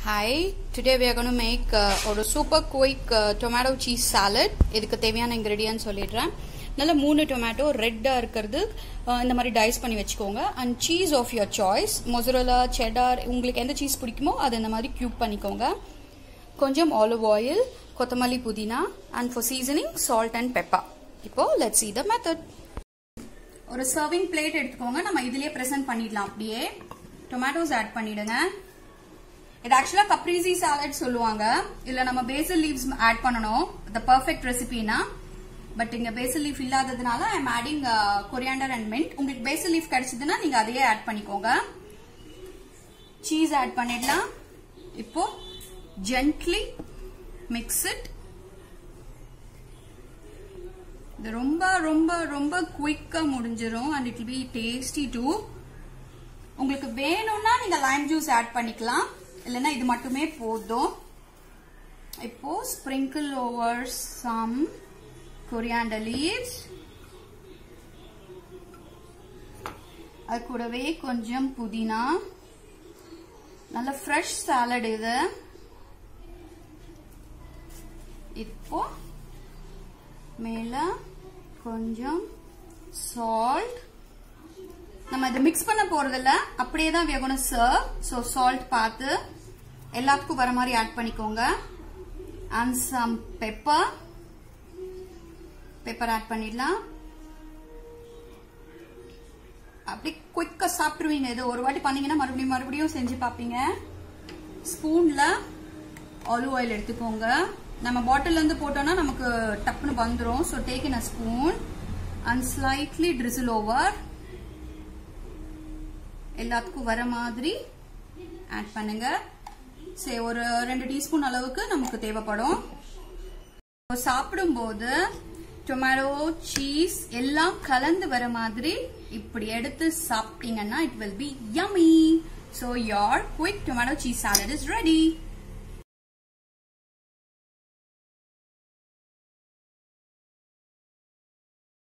Hi, today we are going to make a super quick tomato cheese salad. இதுக்கு தேவையான ingredients சொல்லிடுறேன். நல்ல 3 tomato ரெட்டா இருக்குது இந்த மாதிரி டைஸ் பண்ணி வெச்சுக்கோங்க and cheese of your choice mozzarella cheddar உங்களுக்கு எந்த cheese பிடிக்குமோ அது இந்த மாதிரி cube பண்ணிக்கோங்க. கொஞ்சம் olive oil, கொத்தமல்லி புதினா and for seasoning salt and pepper. இப்போ let's see the method. ஒரு serving plate எடுத்துக்கோங்க. நம்ம இதிலே present பண்ணிடலாம் அப்படியே. Tomatoes add பண்ணிடுங்க. It actually caprese salad சொல்லுவாங்க இல்ல நம்ம basil leaves add பண்ணனும் the perfect recipe na but இங்க basil leaf இல்லாததனால I am adding coriander and mint உங்களுக்கு basil leaf கிடைச்சதுனா நீங்க அதையே add பண்ணிக்கோங்க cheese add பண்ணிடலாம் இப்போ gently mix it இது ரொம்ப ரொம்ப ரொம்ப குயிக்கா முடிஞ்சிரும் and it will be tasty too உங்களுக்கு வேணும்னா நீங்க lime juice add பண்ணிக்கலாம் இல்லனா இது மட்டுமே போதும் இப்போ sprinkle over some coriander leaves அது கூடவே கொஞ்சம் புதினா நல்ல fresh salad இது இப்போ மேல கொஞ்சம் salt நம்ம இத mix பண்ண போறதில்ல அப்படியே தான் we are going to serve so salt பார்த்து எல்லாத்துக்கும் வர மாதிரி ஆட் பண்ணிக்கோங்க and some pepper ஆட் பண்ணிடலாம் அப்படி குயிக்கா சாப்பிடுவீங்க இது ஒரு வாட்டி பண்ணீங்கன்னா மறுபடியும் செஞ்சு பாப்பீங்க ஸ்பூன்ல ஆலிவ் ஆயில் எடுத்துக்கோங்க நம்ம பாட்டில்ல இருந்து போட்டோம்னா நமக்கு டப்புன்னு வந்துரும் so take in a spoon and slightly drizzle over எல்லாத்துக்கும் வர மாதிரி ஆட் பண்ணுங்க சே ஒரு 2 டீஸ்பூன் அளவுக்கு நமக்கு தேவைப்படும் சாப்பிடும்போது டொமேட்டோ சீஸ் எல்லாம் கலந்து வர மாதிரி இப்படி எடுத்து சாப்பிட்டீங்கன்னா it will be yummy so your quick tomato cheese salad is ready